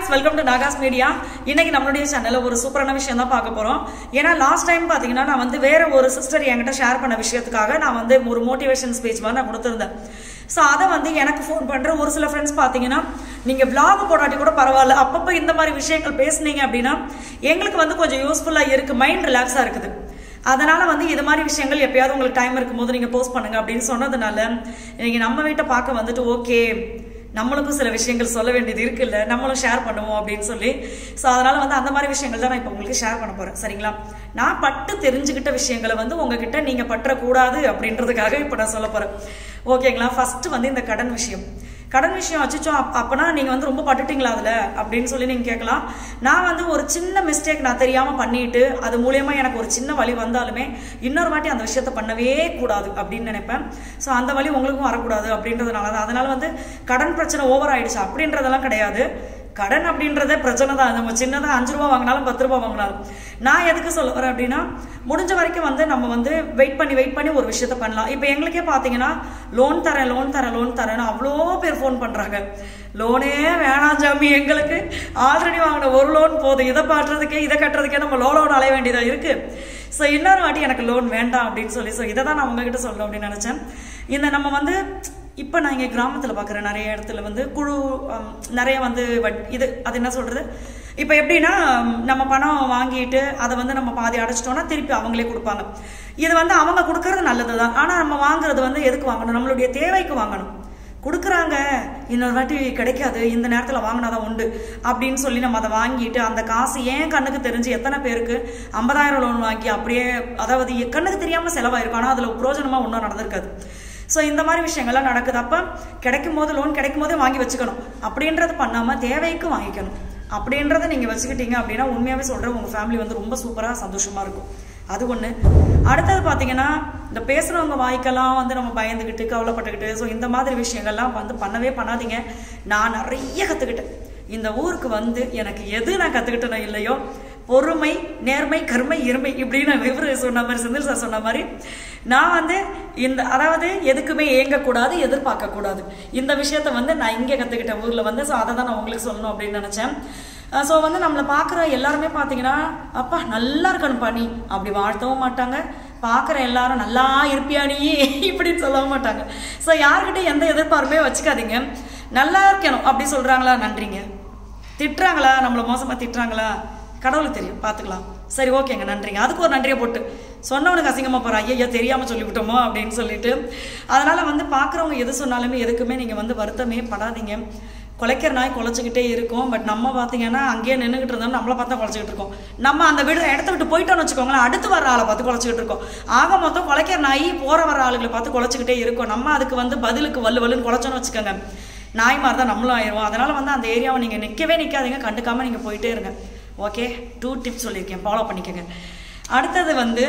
Friends, welcome to Nagas media. இன்னைக்கு நம்மளுடைய சேனல்ல ஒரு சூப்பரான விஷயம் தான் பார்க்க போறோம். ஏன்னா லாஸ்ட் டைம் பாத்தீங்கன்னா நான் வந்து வேற ஒரு சிஸ்டர் என்கிட்ட ஷேர் பண்ண விஷயத்துக்காக நான் வந்து ஒரு மோட்டிவேஷன் ஸ்பீச் மாதிரி நான் கொடுத்திருந்தேன். ஸோ அதை வந்து எனக்கு ஃபோன் பண்ற ஒரு சில ஃப்ரெண்ட்ஸ் பார்த்தீங்கன்னா, நீங்க vlog போடாட்டி கூட பரவாயில்ல, அப்பப்போ இந்த மாதிரி விஷயங்கள் பேசுனீங்க அப்படின்னா எங்களுக்கு வந்து கொஞ்சம் யூஸ்ஃபுல்லா இருக்கு, மைண்ட் ரிலாக்ஸா இருக்குது. அதனால வந்து இது மாதிரி விஷயங்கள் எப்பயாவது உங்களுக்கு டைம் இருக்கும்போது நீங்க போஸ்ட் பண்ணுங்க அப்படின்னு சொன்னதுனால இன்னைக்கு நம்ம வீட்டை பார்க்க வந்துட்டு ஓகே, நம்மளுக்கும் சில விஷயங்கள் சொல்ல வேண்டியது இருக்குல்ல, நம்மளும் ஷேர் பண்ணுவோம் அப்படின்னு சொல்லி. ஸோ அதனால வந்து அந்த மாதிரி விஷயங்கள் தான் நான் இப்போ உங்களுக்கு ஷேர் பண்ண போறேன். சரிங்களா? நான் பட்டு தெரிஞ்சுக்கிட்ட விஷயங்களை வந்து உங்ககிட்ட நீங்க பற்றக்கூடாது அப்படின்றதுக்காக இப்போ நான் சொல்ல போறேன். ஓகேங்களா? ஃபர்ஸ்ட் வந்து இந்த கடன் விஷயம் வச்சுச்சோ அப்பனா நீங்க வந்து ரொம்ப பட்டுட்டீங்களா அதுல அப்படின்னு சொல்லி நீங்க கேட்கலாம். நான் வந்து ஒரு சின்ன மிஸ்டேக் நான் தெரியாம பண்ணிட்டு அது மூலியமா எனக்கு ஒரு சின்ன வலி வந்தாலுமே இன்னொரு வாட்டி அந்த விஷயத்த பண்ணவே கூடாது அப்படின்னு நினைப்பேன். ஸோ அந்த வலி உங்களுக்கும் வரக்கூடாது அப்படின்றதுனால தான். அதனால வந்து கடன் பிரச்சனை ஓவர் ஆயிடுச்சு அப்படின்றதெல்லாம் கிடையாது. கடன் அப்படின்றத பிரச்சனை தான். நம்ம சின்னதாக 5 ரூபா வாங்கினாலும் 10 ரூபா வாங்கினாலும் நான் எதுக்கு சொல்ல வரேன் அப்படின்னா, முடிஞ்ச வரைக்கும் வந்து நம்ம வந்து வெயிட் பண்ணி ஒரு விஷயத்த பண்ணலாம். இப்போ எங்களுக்கே பார்த்தீங்கன்னா லோன் தரேன் அவ்வளோ பேர் ஃபோன் பண்ணுறாங்க. லோனே வேணாம் ஜாமி, எங்களுக்கு ஆல்ரெடி வாங்கின ஒரு லோன் போதும், இதை பாட்டுறதுக்கே இதை கட்டுறதுக்கே நம்ம லோன் அலைய வேண்டியதாக இருக்கு. ஸோ இன்னொரு வாட்டி எனக்கு லோன் வேண்டாம் அப்படின்னு சொல்லி ஸோ இதை தான் நான் உங்ககிட்ட சொல்லணும் அப்படின்னு நினச்சேன். இந்த நம்ம வந்து இப்போ நான் இங்கே கிராமத்தில் பார்க்குறேன், நிறைய இடத்துல வந்து குழு நிறைய வந்து அது என்ன சொல்கிறது, இப்போ எப்படின்னா நம்ம பணம் வாங்கிட்டு அதை வந்து நம்ம பாதி அடைச்சிட்டோம்னா திருப்பி அவங்களே கொடுப்பாங்க. இது வந்து அவங்க கொடுக்கறது நல்லது தான். ஆனால் நம்ம வாங்குறது வந்து எதுக்கு வாங்கணும்? நம்மளுடைய தேவைக்கு வாங்கணும். கொடுக்குறாங்க, இன்னொரு வாட்டி கிடைக்காது, இந்த நேரத்தில் வாங்கினாதான் உண்டு அப்படின்னு சொல்லி நம்ம அதை வாங்கிட்டு அந்த காசு ஏன் கண்ணுக்கு தெரிஞ்சு எத்தனை பேருக்கு 50,000 லோன் வாங்கி அப்படியே அதாவது கண்ணுக்கு தெரியாமல் செலவாயிருக்கும், ஆனால் அதில் பிரயோஜனமாக ஒன்றும் நடந்திருக்காது. ஸோ இந்த மாதிரி விஷயங்கள்லாம் நடக்குது. அப்போ லோன் கிடைக்கும் போதே வாங்கி வச்சுக்கணும். அப்படின்றது பண்ணாமல் தேவைக்கு வாங்கிக்கணும். அப்படின்றத நீங்கள் வச்சுக்கிட்டீங்க அப்படின்னா உண்மையாகவே சொல்கிறேன், உங்கள் ஃபேமிலி வந்து ரொம்ப சூப்பராக சந்தோஷமாக இருக்கும். அது ஒன்று. அடுத்தது பார்த்தீங்கன்னா, இந்த பேசுகிறவங்க வாய்க்கெல்லாம் வந்து நம்ம பயந்துக்கிட்டு கவலைப்பட்டுக்கிட்டு ஸோ இந்த மாதிரி விஷயங்கள்லாம் வந்து பண்ணவே பண்ணாதீங்க. நான் நிறைய கற்றுக்கிட்டேன். இந்த ஊருக்கு வந்து எனக்கு எது நான் கற்றுக்கிட்டேனோ இல்லையோ, பொறுமை, நேர்மை, கருமை, இருமை இப்படின்னு இவரு சொன்ன மாதிரி, செந்தில் சார் சொன்ன மாதிரி நான் வந்து அதாவது எதுக்குமே ஏங்கக்கூடாது, எதிர்பார்க்கக்கூடாது. இந்த விஷயத்த வந்து நான் இங்கே கற்றுக்கிட்டேன் ஊரில் வந்து. ஸோ அதை தான் நான் உங்களுக்கு சொல்லணும் அப்படின்னு நினச்சேன். ஸோ வந்து நம்மளை பார்க்குற எல்லாருமே பார்த்தீங்கன்னா, அப்பா நல்லா இருக்கணும் பண்ணி அப்படி வாழ்த்தவும் மாட்டாங்க. பார்க்குற எல்லாரும் நல்லா இருப்பியா நீ இப்படின்னு சொல்லவும் மாட்டாங்க. ஸோ யார்கிட்ட எந்த எதிர்பார்ப்புமே வச்சுக்காதீங்க. நல்லா இருக்கணும் அப்படி சொல்கிறாங்களா, நன்றிங்க. திட்டுறாங்களா, நம்மளை மோசமாக திட்டுறாங்களா, கடவுளுக்கு தெரியும், பார்த்துக்கலாம். சரி ஓகேங்க, நன்றிங்க. அதுக்கு ஒரு நன்றியை போட்டு சொன்னவனுக்கு அசிங்கமாக போகிறா, ஐயா தெரியாமல் சொல்லிவிட்டோமோ அப்படின்னு சொல்லிட்டு. அதனால் வந்து பார்க்குறவங்க எது சொன்னாலுமே எதுக்குமே நீங்கள் வந்து வருத்தமே படாதீங்க. குலைக்கிற நாய் குலைச்சிக்கிட்டே இருக்கும். பட் நம்ம பார்த்தீங்கன்னா அங்கேயே நின்றுக்கிட்டு இருந்தோம், நம்மளை பார்த்தா குலைச்சிக்கிட்டு இருக்கோம். நம்ம அந்த இடத்த விட்டு போயிட்டோன்னு வச்சுக்கோங்களேன், அடுத்து வர ஆளை பார்த்து குலைச்சிக்கிட்டு இருக்கோம். ஆக மொத்தம் குலைக்கிற நாய் போகிற வர ஆளுகளை பார்த்து குலைச்சிக்கிட்டே இருக்கும். நம்ம அதுக்கு வந்து பதிலுக்கு வல்லுன்னு குலைச்சோன்னு வச்சுக்கோங்க, நாய் மாதிரி தான் நம்மளும் ஆயிடுவோம். அதனால் வந்து அந்த ஏரியாவை நீங்கள் நிற்காதீங்க, கண்டுக்காமல் நீங்கள் போயிட்டே இருங்க. ஓகே, 2 டிப்ஸ் சொல்லியிருக்கேன், ஃபாலோ பண்ணிக்கோங்க. அடுத்தது வந்து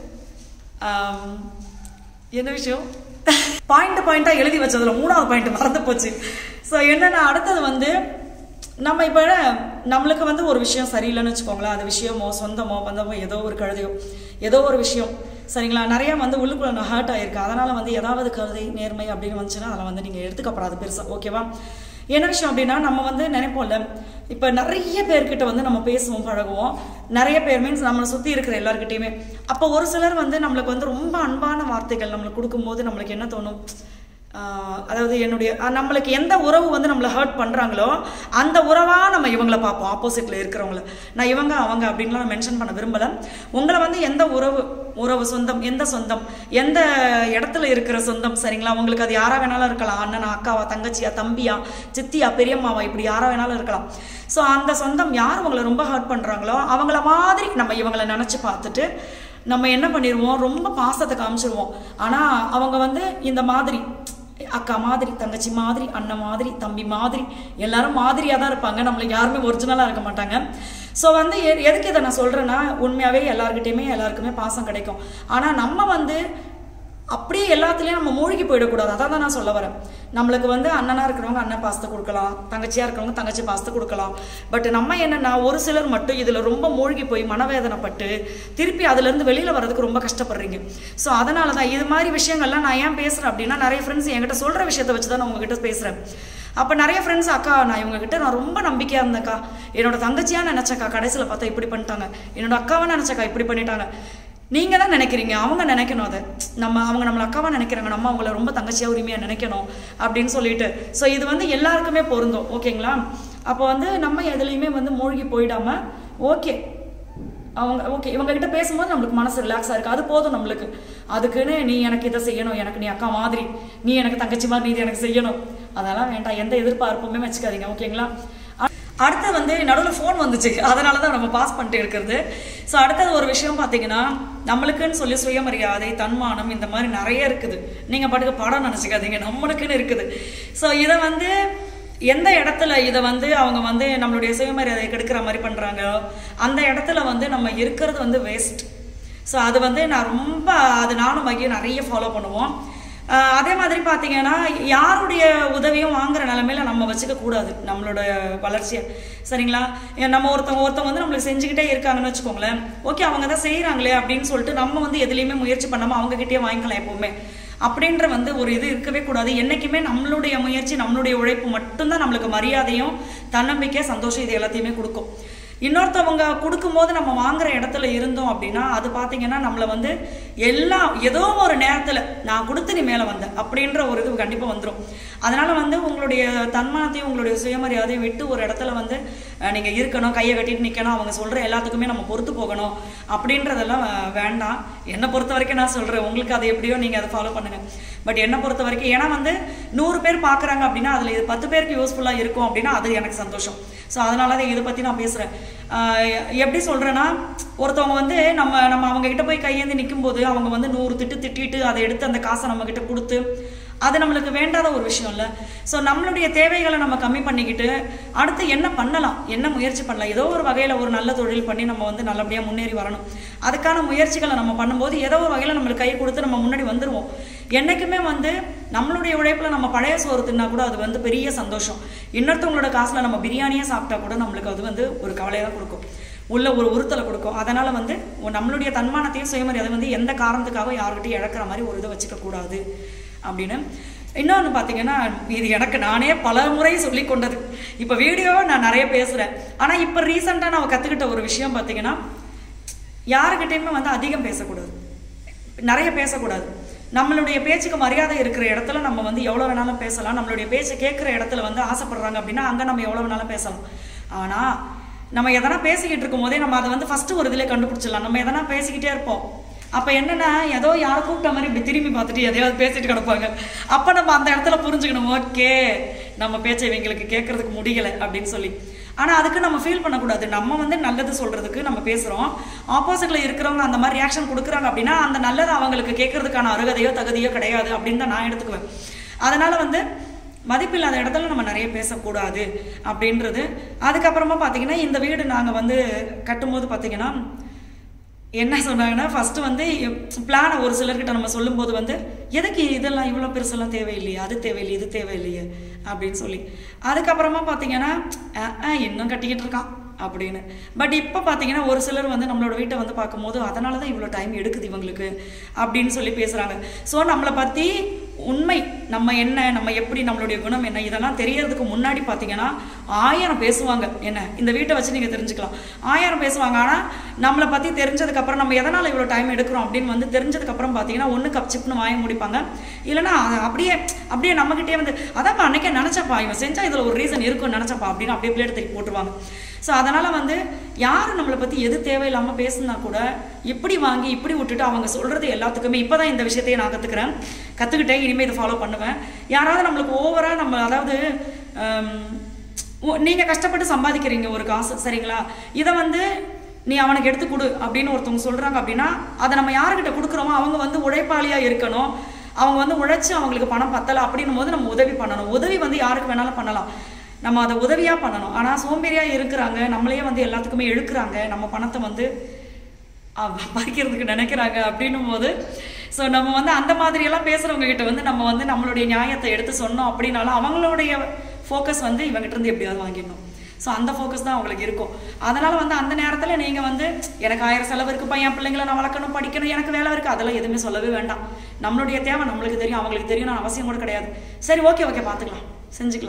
என்ன விஷயம், பாயிண்டாக எழுதி வச்சதுல 3வது பாயிண்ட் மறந்து போச்சு. ஸோ என்னென்னா, அடுத்தது வந்து நம்ம இப்போ நம்மளுக்கு வந்து ஒரு விஷயம் சரியில்லைன்னு வச்சுக்கோங்களேன், அது விஷயமோ சொந்தமோ பந்தமோ ஏதோ ஒரு கழுதையோ ஏதோ ஒரு விஷயம் சரிங்களா, நிறையா வந்து உள்ளுக்குள்ள நான் ஹர்ட் ஆகிருக்கு. அதனால் வந்து ஏதாவது கழுதை நேர்மை அப்படின்னு வந்துச்சுன்னா அதில் வந்து நீங்கள் எடுத்துக்கப்படாது பெருசாக. ஓகேவா? என்ன விஷயம் அப்படின்னா, நம்ம வந்து நினைப்போம்ல, இப்போ நிறைய பேர்கிட்ட வந்து நம்ம பேசுவோம் பழகுவோம், நிறைய பேர் மீன்ஸ் நம்மளை சுற்றி இருக்கிற எல்லாருக்கிட்டையுமே. அப்போ ஒரு சிலர் வந்து நம்மளுக்கு வந்து ரொம்ப அன்பான வார்த்தைகள் நம்மளுக்கு கொடுக்கும்போது நம்மளுக்கு என்ன தோணும், அதாவது நம்மளுக்கு எந்த உறவு வந்து நம்மளை ஹர்ட் பண்ணுறாங்களோ அந்த உறவாக நம்ம இவங்களை பார்ப்போம், ஆப்போசிட்டில் இருக்கிறவங்கள. நான் இவங்க அவங்க அப்படின்லாம் மென்ஷன் பண்ண விரும்பலை. உங்களை வந்து எந்த உறவு சொந்தம், எந்த இடத்துல இருக்கிற சொந்தம் சரிங்களா, உங்களுக்கு அது யாராக வேணாலும் இருக்கலாம், அண்ணனா, அக்காவா, தங்கச்சியா, தம்பியா, சித்தியா, பெரியம்மாவா, இப்படி யாராக வேணாலும் இருக்கலாம். ஸோ அந்த சொந்தம் யார் உங்களை ரொம்ப ஹர்ட் பண்ணுறாங்களோ அவங்கள மாதிரி நம்ம இவங்களை நினச்சி பார்த்துட்டு நம்ம என்ன பண்ணிடுவோம், ரொம்ப பாசத்தை காமிச்சிருவோம். ஆனால் அவங்க வந்து இந்த மாதிரி அக்கா மாதிரி, தங்கச்சி மாதிரி, அண்ணன் மாதிரி, தம்பி மாதிரி, எல்லாரும் மாதிரியாக தான் இருப்பாங்க. நம்மளுக்கு யாருமே ஒரிஜினலாக இருக்க மாட்டாங்க. ஸோ வந்து எதுக்கு இதை நான் சொல்கிறேன்னா, உண்மையாகவே எல்லாருக்குமே பாசம் கிடைக்கும். ஆனால் நம்ம வந்து அப்படியே எல்லாத்துலேயும் நம்ம மூழ்கி போயிடக்கூடாது. அதான் தான் நான் சொல்ல வரேன். நம்மளுக்கு வந்து அண்ணனாக இருக்கிறவங்க அண்ணன் பாசத்தை கொடுக்கலாம், தங்கச்சியாக இருக்கிறவங்க தங்கச்சி பாசத்தை கொடுக்கலாம். பட் நம்ம என்னென்னா, ஒரு சிலர் மட்டும் இதில் ரொம்ப மூழ்கி போய் மனவேதனைப்பட்டு திருப்பி அதுலேருந்து வெளியில் வர்றதுக்கு ரொம்ப கஷ்டப்படுறீங்க. ஸோ அதனால தான் இது மாதிரி விஷயங்கள்லாம் நான் ஏன் பேசுகிறேன் அப்படின்னா, நிறைய ஃப்ரெண்ட்ஸ் என்கிட்ட சொல்கிற விஷயத்தை வச்சு தான் நான் உங்ககிட்ட பேசுகிறேன். அப்போ நிறைய ஃப்ரெண்ட்ஸ் அக்கா நான் இவங்ககிட்ட நான் ரொம்ப நம்பிக்கையாக இருந்தேன்க்கா, என்னோட தங்கச்சியாக நினச்சக்கா, கடைசியில் பார்த்தா இப்படி பண்ணிட்டாங்க, என்னோட அக்காவை நினச்சக்கா இப்படி பண்ணிட்டாங்க. நீங்கள் தான் நினைக்கிறீங்க, அவங்க நினைக்கணும் அதை, அவங்க நம்மளை அக்காவாக நினைக்கிறாங்க, நம்ம அவங்கள ரொம்ப தங்கச்சியாக உரிமையாக நினைக்கணும் அப்படின்னு சொல்லிட்டு. ஸோ இது வந்து எல்லாருக்குமே பொருந்தும், ஓகேங்களா? அப்போ வந்து நம்ம எதுலேயுமே வந்து மூழ்கி போயிடாமல் ஓகே இவங்ககிட்ட பேசும்போது நம்மளுக்கு மனசு ரிலாக்ஸாக இருக்குது, அது போதும் நம்மளுக்கு. அதுக்குன்னு நீ எனக்கு இதை செய்யணும், எனக்கு நீ அக்கா மாதிரி, நீ எனக்கு தங்கச்சி மாதிரி, நீ இதை எனக்கு செய்யணும், அதெல்லாம் வேண்டாம், எந்த எதிர்பார்ப்புமே வச்சுக்காதீங்க, ஓகேங்களா? அடுத்து வந்து நடுவில் ஃபோன் வந்துச்சு, அதனால தான் நம்ம பாஸ் பண்ணிட்டு இருக்கிறது. ஸோ அடுத்தது ஒரு விஷயம் பார்த்தீங்கன்னா, நம்மளுக்குன்னு சொல்லி சுயமரியாதை, தன்மானம், இந்த மாதிரி நிறைய இருக்குது. நீங்கள் பாட்டுக்கு படம் நினச்சிக்காதீங்க, நம்மளுக்குன்னு இருக்குது. ஸோ இதை வந்து எந்த இடத்துல இதை வந்து அவங்க வந்து நம்மளுடைய சுயமரியாதையை கெடுக்கிற மாதிரி பண்ணுறாங்க, அந்த இடத்துல வந்து நம்ம இருக்கிறது வந்து வேஸ்ட். ஸோ அது வந்து நானும் மகியும் நிறைய ஃபாலோ பண்ணுவோம். அதே மாதிரி பார்த்தீங்கன்னா, யாருடைய உதவியும் வாங்குற நிலைமையில நம்ம வச்சுக்க கூடாது நம்மளோட வளர்ச்சியை, சரிங்களா? நம்ம ஒருத்தவங்க வந்து நம்மளுக்கு செஞ்சுக்கிட்டே இருக்காங்கன்னு வச்சுக்கோங்களேன், ஓகே அவங்க தான் செய்கிறாங்களே அப்படின்னு சொல்லிட்டு நம்ம வந்து எதுலேயுமே முயற்சி பண்ணாமல் அவங்ககிட்டயே வாங்கிக்கலாம் எப்போவுமே. அப்படின்ற வந்து ஒரு இது இருக்கவே கூடாது. என்றைக்குமே நம்மளுடைய முயற்சி, நம்மளுடைய உழைப்பு மட்டும்தான் நம்மளுக்கு மரியாதையும் தன்னம்பிக்கை, சந்தோஷம் இது எல்லாத்தையுமே கொடுக்கும். இன்னொருத்தவங்க கொடுக்கும்போது நம்ம வாங்குற இடத்துல இருந்தோம் அப்படின்னா அது பார்த்தீங்கன்னா நம்மளை வந்து ஏதோ ஒரு நேரத்தில் நான் கொடுத்து நீ மேலே வந்தேன் அப்படின்ற ஒரு இது கண்டிப்பாக வந்துடும். அதனால வந்து உங்களுடைய தன்மானத்தையும் உங்களுடைய சுயமரியாதையும் விட்டு ஒரு இடத்துல வந்து நீங்கள் இருக்கணும், கையை கட்டிட்டு நிற்கணும், அவங்க சொல்கிற எல்லாத்துக்குமே நம்ம பொறுத்து போகணும் அப்படின்றதெல்லாம் வேண்டாம். என்னை பொறுத்த வரைக்கும் நான் சொல்கிறேன், உங்களுக்கு அது எப்படியோ நீங்கள் அதை ஃபாலோ பண்ணுங்கள். பட் என்னை பொறுத்த வரைக்கும், ஏன்னா வந்து 100 பேர் பார்க்குறாங்க அப்படின்னா அதில் இது 10 பேருக்கு யூஸ்ஃபுல்லாக இருக்கும் அப்படின்னா அது எனக்கு சந்தோஷம். ஸோ அதனால தான் இதை பற்றி நான் பேசுகிறேன். எப்படி சொல்கிறேன்னா, ஒருத்தவங்க வந்து நம்ம அவங்ககிட்ட போய் கையேந்தி நிற்கும்போது அவங்க வந்து 100 திட்டிட்டு அதை எடுத்து அந்த காசை நம்மக்கிட்ட கொடுத்து அது நம்மளுக்கு வேண்டாத ஒரு விஷயம் இல்லை. ஸோ நம்மளுடைய தேவைகளை நம்ம கம்மி பண்ணிக்கிட்டு அடுத்து என்ன பண்ணலாம், என்ன முயற்சி பண்ணலாம், ஏதோ ஒரு வகையில் ஒரு நல்ல தொழில் பண்ணி நம்ம வந்து நல்லபடியாக முன்னேறி வரணும். அதுக்கான முயற்சிகளை நம்ம பண்ணும்போது ஏதோ ஒரு வகையில் நம்மளுக்கு கை கொடுத்து நம்ம முன்னாடி வந்துடுவோம். என்றைக்குமே வந்து நம்மளுடைய உழைப்பில் நம்ம பழைய சோறு தின்னா கூட அது வந்து பெரிய சந்தோஷம். இன்னொருத்தவங்களோட காசில் நம்ம பிரியாணியே சாப்பிட்டா கூட நம்மளுக்கு அது வந்து ஒரு கவலையாக கொடுக்கும், உள்ள ஒரு உறுத்தலை கொடுக்கும். அதனால் வந்து நம்மளுடைய தன்மானத்தையும் சுயமரியாதை வந்து எந்த காரணத்துக்காக யாருக்கிட்டையும் இழக்கிற மாதிரி ஒரு இதை வச்சுக்கக்கூடாது அப்படின்னு. இன்னொன்று பார்த்தீங்கன்னா, இது எனக்கு நானே பல முறை சொல்லி கொண்டது. இப்போ வீடியோவை நான் நிறைய பேசுகிறேன், ஆனால் இப்போ ரீசெண்டாக நான் கற்றுக்கிட்ட ஒரு விஷயம் பார்த்தீங்கன்னா, யாருக்கிட்டையுமே வந்து அதிகம் பேசக்கூடாது, நிறைய பேசக்கூடாது. நம்மளுடைய பேச்சுக்கு மரியாதை இருக்கிற இடத்துல நம்ம வந்து எவ்வளோ வேணாலும் பேசலாம். நம்மளுடைய பேச்சை கேட்குற இடத்துல வந்து ஆசைப்படுறாங்க அப்படின்னா அங்கே நம்ம எவ்வளோ வேணாலும் பேசலாம். ஆனால் நம்ம எதனா பேசிக்கிட்டு இருக்கும் போதே நம்ம அதை வந்து ஃபஸ்ட்டு ஒரு இதில் கண்டுபிடிச்சிடலாம். நம்ம எதனா பேசிக்கிட்டே இருப்போம், அப்போ என்னென்னா ஏதோ யாரை கூப்பிட்ட மாதிரி இப்படி திரும்பி பார்த்துட்டு எதையாவது பேசிட்டு கிடப்பாங்க. அப்போ நம்ம அந்த இடத்துல புரிஞ்சுக்கணும், ஓகே நம்ம பேச்சை இவங்களுக்கு கேட்கறதுக்கு முடியலை அப்படின்னு சொல்லி. ஆனால் அதுக்கு நம்ம ஃபீல் பண்ணக்கூடாது. நம்ம வந்து நல்லது சொல்கிறதுக்கு நம்ம பேசுகிறோம், ஆப்போசிட்டில் இருக்கிறவங்க அந்த மாதிரி ரியாக்ஷன் கொடுக்குறாங்க அப்படின்னா அந்த நல்லது அவங்களுக்கு கேட்கறதுக்கான அருகதையோ தகுதியோ கிடையாது அப்படின்னு தான் நான் எடுத்துக்குவேன். அதனால் வந்து மதிப்பில்லாத இடத்துல நம்ம நிறைய பேசக்கூடாது அப்படின்றது. அதுக்கப்புறமா பார்த்தீங்கன்னா, இந்த வீடு நாங்கள் வந்து கட்டும்போது பார்த்தீங்கன்னா என்ன சொன்னாங்கன்னா, ஃபஸ்ட்டு வந்து பிளானை ஒரு சிலர்கிட்ட நம்ம சொல்லும்போது வந்து எதுக்கு இதெல்லாம் இவ்வளோ பெருசெல்லாம் தேவையில்லையே, அது தேவையில்லையே, இது தேவையில்லையே அப்படின்னு சொல்லி, அதுக்கப்புறமா பார்த்தீங்கன்னா இன்னும் கட்டிக்கிட்டு இருக்கான் அப்படின்னு. பட் இப்போ பார்த்தீங்கன்னா ஒரு சிலர் வந்து நம்மளோட வீட்டை வந்து பார்க்கும்போது அதனால தான் இவ்வளோ டைம் எடுக்குது இவங்களுக்கு அப்படின்னு சொல்லி பேசுகிறாங்க. ஸோ நம்மளை பற்றி உண்மை, நம்ம என்ன, நம்ம எப்படி, நம்மளுடைய குணம் என்ன, இதெல்லாம் தெரியறதுக்கு முன்னாடி பார்த்தீங்கன்னா 1000 பேசுவாங்க. என்ன இந்த வீட்டை வச்சு நீங்கள் தெரிஞ்சுக்கலாம், 1000 பேசுவாங்க. ஆனால் நம்மளை பற்றி தெரிஞ்சதுக்கப்புறம் நம்ம எதனால் இவ்வளோ டைம் எடுக்கிறோம் அப்படின்னு வந்து தெரிஞ்சதுக்கப்புறம் பார்த்தீங்கன்னா ஒன்று கப் சிப்னு வாய முடிப்பாங்க, இல்லைனா அப்படியே நம்மகிட்டே வந்து அதான்ப்பா அன்னைக்கே நினச்சப்பா, இவன் செஞ்சால் இதில் ஒரு ரீசன் இருக்குன்னு நினச்சப்பா அப்படின்னு அப்படியே பிளேட் தூக்கி போட்டுருவாங்க. ஸோ அதனால் வந்து யாரும் நம்மளை பற்றி எது தேவையில்லாமல் பேசுனா கூட இப்படி வாங்கி இப்படி விட்டுட்டு அவங்க சொல்கிறது எல்லாத்துக்குமே, இப்போ தான் இந்த விஷயத்தையே நான் கற்றுக்கிட்டேன், இனிமேல் இதை ஃபாலோ பண்ணுவேன். யாராவது நம்மளுக்கு ஓவராக நம்ம, அதாவது நீங்கள் கஷ்டப்பட்டு சம்பாதிக்கிறீங்க ஒரு காசு, சரிங்களா, இதை வந்து நீ அவனுக்கு எடுத்து கொடு அப்படின்னு ஒருத்தவங்க சொல்கிறாங்க அப்படின்னா அதை நம்ம யாருக்கிட்ட கொடுக்குறோமோ அவங்க வந்து உழைப்பாளியாக இருக்கணும், அவங்க வந்து உழைச்சி அவங்களுக்கு பணம் பத்தலை அப்படின்னும் போது நம்ம உதவி பண்ணணும். உதவி வந்து யாருக்கு வேணாலும் பண்ணலாம், நம்ம அதை உதவியாக பண்ணணும். ஆனால் சோம்பேறியாக இருக்கிறாங்க, நம்மளையே வந்து எல்லாத்துக்குமே இழுக்கிறாங்க, நம்ம பணத்தை வந்து பறிக்கிறதுக்கு நினைக்கிறாங்க அப்படின்னும் போது ஸோ நம்ம வந்து அந்த மாதிரியெல்லாம் பேசுகிறவங்க கிட்ட வந்து நம்ம வந்து நம்மளுடைய நியாயத்தை எடுத்து சொன்னோம் அப்படின்னாலும் அவங்களுடைய ஃபோக்கஸ் வந்து இவங்ககிட்ட இருந்து எப்படியாவது வாங்கிடணும். ஸோ அந்த ஃபோக்கஸ் தான் அவங்களுக்கு இருக்கும். அதனால் வந்து அந்த நேரத்தில் நீங்கள் வந்து எனக்கு 1000 செலவு இருக்குது, பையன் பிள்ளைங்களை நான் வளர்க்கணும், படிக்கணும், எனக்கு வேலை இருக்குது, அதெல்லாம் எதுவுமே சொல்லவே வேண்டாம். நம்மளுடைய தேவை நம்மளுக்கு தெரியும், அவங்களுக்கு தெரியும், நான் அவசியம் கூட கிடையாது. சரி ஓகே பார்த்துக்கலாம், செஞ்சுக்கலாம்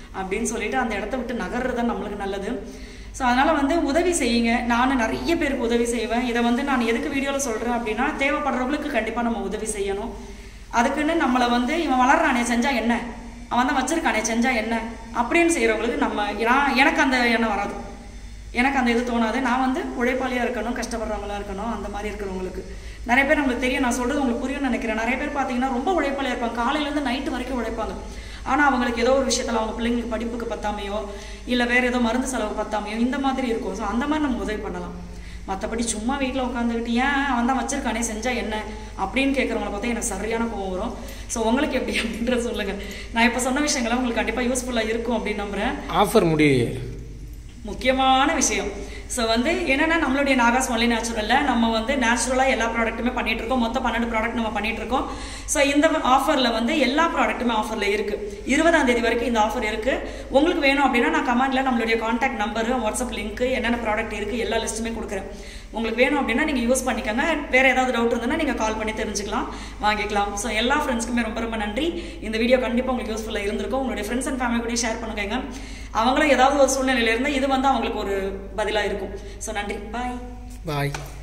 அப்படின்னு சொல்லிட்டு அந்த இடத்த விட்டு நகர்றது தான் நம்மளுக்கு நல்லது. ஸோ அதனால் வந்து உதவி செய்யுங்க. நான் நிறைய பேருக்கு உதவி செய்வேன். இதை வந்து நான் எதுக்கு வீடியோவில் சொல்கிறேன் அப்படின்னா, தேவைப்படுறவங்களுக்கு கண்டிப்பாக நம்ம உதவி செய்யணும். அதுக்குன்னு நம்மளை வந்து இவன் வளர்றானே செஞ்சால் என்ன, அவன் தான் வச்சிருக்கானே செஞ்சால் என்ன அப்படின்னு செய்கிறவங்களுக்கு எனக்கு அந்த எண்ணம் வராது, எனக்கு அந்த இது தோணாது. நான் வந்து உழைப்பாளியாக இருக்கணும், கஷ்டப்படுறவங்களா இருக்கணும். அந்த மாதிரி இருக்கிறவங்களுக்கு நிறைய பேர் நம்மளுக்கு தெரியும், நான் சொல்கிறது உங்களுக்கு புரியும்னு நினைக்கிறேன். நிறைய பேர் பார்த்தீங்கன்னா ரொம்ப உழைப்பாளியாக இருப்பாங்க, காலையிலேருந்து நைட்டு வரைக்கும் உழைப்பாங்க. ஆனால் அவங்களுக்கு ஏதோ ஒரு விஷயத்தில் அவங்க பிள்ளைங்களுக்கு படிப்புக்கு பத்தாமையோ இல்லை வேறு ஏதோ மருந்து செலவு பத்தாமையோ இந்த மாதிரி இருக்கும். ஸோ அந்த மாதிரி நம்ம உதவி பண்ணலாம். மற்றபடி சும்மா வீட்டில் உட்காந்துக்கிட்டு ஏன் அவன் தான் வச்சிருக்கானே செஞ்சால் என்ன அப்படின்னு கேட்குறவங்கள பார்த்தா எனக்கு சரியான கோவம் வரும். ஸோ உங்களுக்கு எப்படி அப்படின்றத சொல்லுங்கள். நான் இப்போ சொன்ன விஷயங்கள்லாம் உங்களுக்கு கண்டிப்பாக யூஸ்ஃபுல்லாக இருக்கும் அப்படின்னு நம்புகிறேன். ஆஃபர் முடிவு முக்கியமான விஷயம். ஸோ வந்து என்னென்னா நம்மளுடைய நாகாஸ் ஒன்லி நேச்சுரலில் நம்ம வந்து நேச்சுரலாக எல்லா ப்ராடக்ட்டுமே பண்ணிகிட்டு இருக்கோம். மொத்தம் 12 ப்ராடக்ட் நம்ம பண்ணிகிட்டு இருக்கோம். ஸோ இந்த ஆஃபரில் வந்து எல்லா ப்ராடக்ட்டுமே ஆஃபரில் இருக்குது. 20ஆம் தேதி வரைக்கும் இந்த ஆஃபர் இருக்குது. உங்களுக்கு வேணும் அப்படின்னா நான் கமெண்டில் நம்மளுடைய கான்டாக்ட் நம்பரு, வாட்ஸ்அப் லிங்க்கு, என்னென்ன ப்ராடக்ட் இருக்குது எல்லா லிஸ்ட்டுமே கொடுக்குறேன். உங்களுக்கு வேணும் அப்படின்னா நீங்கள் யூஸ் பண்ணிக்கோங்க. வேறு ஏதாவது டவுட் இருந்ததுன்னா நீங்கள் கால் பண்ணி தெரிஞ்சுக்கலாம், வாங்கிக்கலாம். ஸோ எல்லா ஃப்ரெண்ட்ஸ்க்குமே ரொம்ப ரொம்ப நன்றி. இந்த வீடியோ கண்டிப்பாக உங்களுக்கு யூஸ்ஃபுல்லாக இருந்திருக்கும். உங்களுடைய ஃப்ரெண்ட்ஸ் அண்ட் ஃபேமிலி கூட ஷேர் பண்ணுங்க. அவங்களும் ஏதாவது ஒரு சூழ்நிலையில் இருந்தால் இது வந்து அவங்களுக்கு ஒரு பதிலாக இருக்கும். ஸோ நன்றி. பாய்.